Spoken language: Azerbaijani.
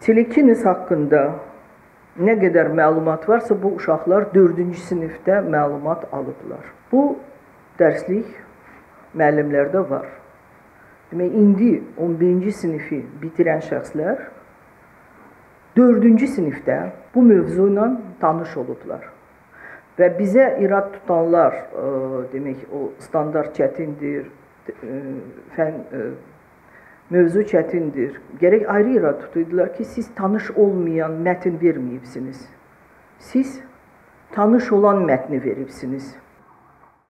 Telekiniz haqqında nə qədər məlumat varsa, bu uşaqlar 4-cü sinifdə məlumat alıblar. Bu dərslik müəllimlərdə var. Demək, indi 11-ci sinifi bitirən şəxslər 4-cü sinifdə bu mövzu ilə tanış olublar. Və bizə irad tutanlar, demək, o standart çətindir, mövzu çətindir. Gərək ayrı irad tutuydular ki, siz tanış olmayan mətn verməyibsiniz. Siz tanış olan mətni veribsiniz.